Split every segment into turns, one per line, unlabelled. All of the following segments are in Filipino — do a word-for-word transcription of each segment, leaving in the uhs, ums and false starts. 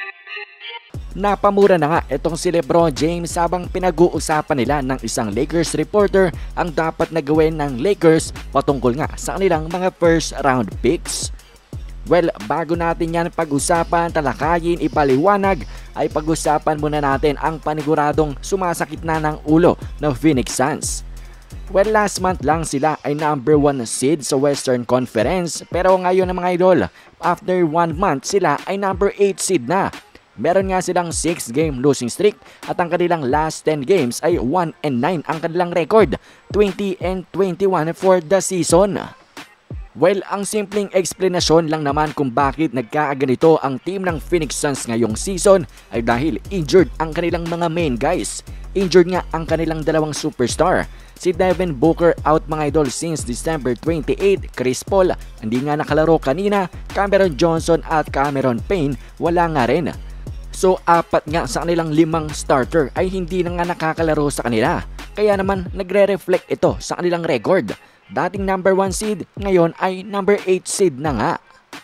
Napamura na nga itong si LeBron James habang pinag-uusapan nila ng isang Lakers reporter ang dapat na gawin ng Lakers patungkol nga sa kanilang mga first round picks. Well, bago natin yan pag-usapan, talakayin, ipaliwanag, ay pag-usapan muna natin ang paniguradong sumasakit na ng ulo ng Phoenix Suns. Well, last month lang sila ay number one seed sa Western Conference, pero ngayon na mga idol, after one month sila ay number eight seed na. Meron nga silang six game losing streak at ang kanilang last ten games ay one and nine ang kanilang record, twenty and twenty-one for the season. Well, ang simpleng explanation lang naman kung bakit nagkaaganito ang team ng Phoenix Suns ngayong season ay dahil injured ang kanilang mga main guys. Injured nga ang kanilang dalawang superstar. Si Devin Booker out mga idol since December twenty-eighth, Chris Paul hindi nga nakalaro kanina, Cameron Johnson at Cameron Payne wala nga rin. So apat nga sa kanilang limang starter ay hindi na nga nakakalaro sa kanila. Kaya naman nagre-reflect ito sa kanilang record. Dating number one seed, ngayon ay number eight seed na nga.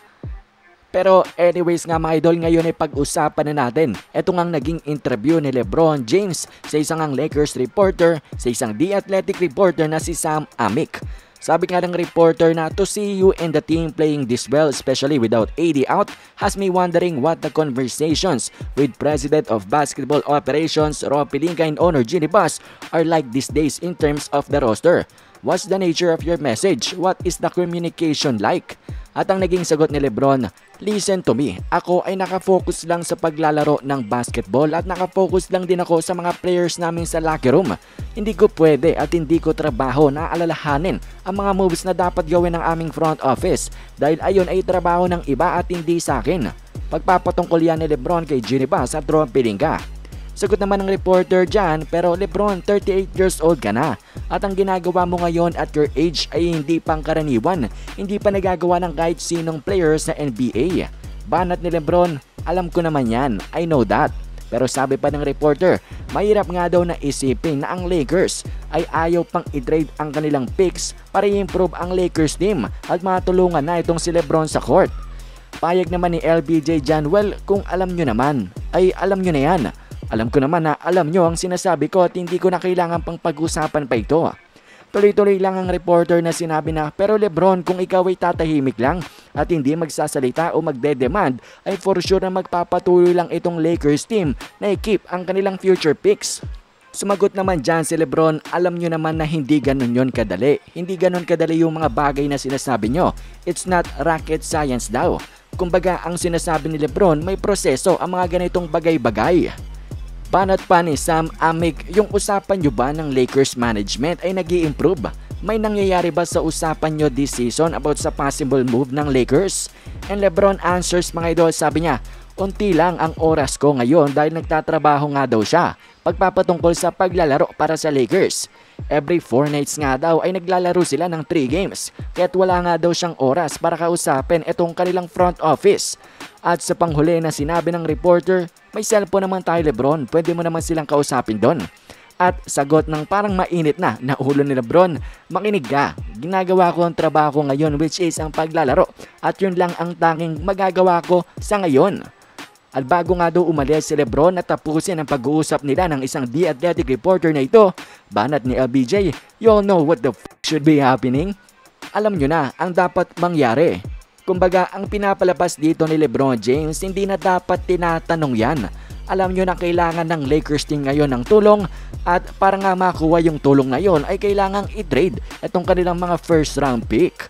Pero anyways nga mga idol, ngayon ay pag-usapan na natin ito ngang naging interview ni LeBron James sa isang ang Lakers reporter, sa isang The Athletic reporter na si Sam Amick. Sabi nga ng reporter na to see you and the team playing this well, especially without A D out, has me wondering what the conversations with President of Basketball Operations Rob Pelinka and owner Ginny Buss are like these days in terms of the roster. What's the nature of your message? What is the communication like? At ang naging sagot ni LeBron, listen to me, ako ay nakafocus lang sa paglalaro ng basketball at nakafocus lang din ako sa mga players namin sa locker room. Hindi ko pwede at hindi ko trabaho na alalahanin ang mga moves na dapat gawin ng aming front office dahil ayon ay trabaho ng iba at hindi sa akin. Pagpapatungkol yan ni LeBron kay Ginny Buss at Rob Pelinka. Sagot naman ng reporter dyan, pero LeBron, thirty-eight years old ka na at ang ginagawa mo ngayon at your age ay hindi pangkaraniwan, hindi pa nagagawa ng kahit sinong players sa N B A. Banat ni LeBron, alam ko naman yan, I know that. Pero sabi pa ng reporter, mahirap nga daw na isipin na ang Lakers ay ayaw pang i-trade ang kanilang picks para i-improve ang Lakers team at matulungan na itong si LeBron sa court. Payag naman ni L B J dyan, well, kung alam nyo naman, ay alam nyo na yan. Alam ko naman na alam nyo ang sinasabi ko at hindi ko na kailangan pang pag-usapan pa ito. Tuloy-tuloy lang ang reporter na sinabi na, pero LeBron, kung ikaw ay tatahimik lang at hindi magsasalita o magde-demand, ay for sure na magpapatuloy lang itong Lakers team na i-keep ang kanilang future picks. Sumagot naman dyan si LeBron, alam nyo naman na hindi ganun yon kadali. Hindi ganun kadali yung mga bagay na sinasabi nyo. It's not rocket science daw. Kumbaga ang sinasabi ni LeBron, may proseso ang mga ganitong bagay-bagay. Banat pa ni Sam Amick, yung usapan nyo ba ng Lakers management ay nag-i-improve? May nangyayari ba sa usapan nyo this season about sa possible move ng Lakers? And LeBron answers mga idol, sabi niya, unti lang ang oras ko ngayon dahil nagtatrabaho nga daw siya pagpapatungkol sa paglalaro para sa Lakers. Every four nights nga daw ay naglalaro sila ng three games kaya't wala nga daw siyang oras para kausapin itong kanilang front office. At sa panghuli na sinabi ng reporter, may cellphone naman tayo LeBron, pwede mo naman silang kausapin doon. At sagot ng parang mainit na na ulo ni LeBron, makinig ka, ginagawa ko ang trabaho ko ngayon which is ang paglalaro at yun lang ang tanging magagawa ko sa ngayon. At bago nga daw umalis si LeBron at tapusin ang pag-uusap nila ng isang The Athletic reporter na ito, banat ni L B J, you all know what the f*** should be happening? Alam nyo na ang dapat mangyari. Kumbaga, ang pinapalabas dito ni LeBron James, hindi na dapat tinatanong yan. Alam nyo na kailangan ng Lakers team ngayon ng tulong at para nga makuha yung tulong na yon ay kailangang i-trade itong kanilang mga first round pick.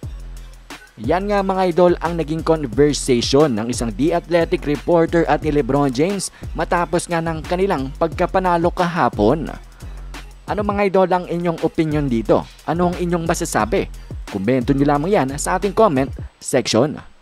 Yan nga mga idol ang naging conversation ng isang The Athletic reporter at ni LeBron James matapos nga ng kanilang pagkapanalo kahapon. Ano mga idol ang inyong opinion dito? Ano ang inyong masasabi? Komento nyo lamang yan sa ating comment section.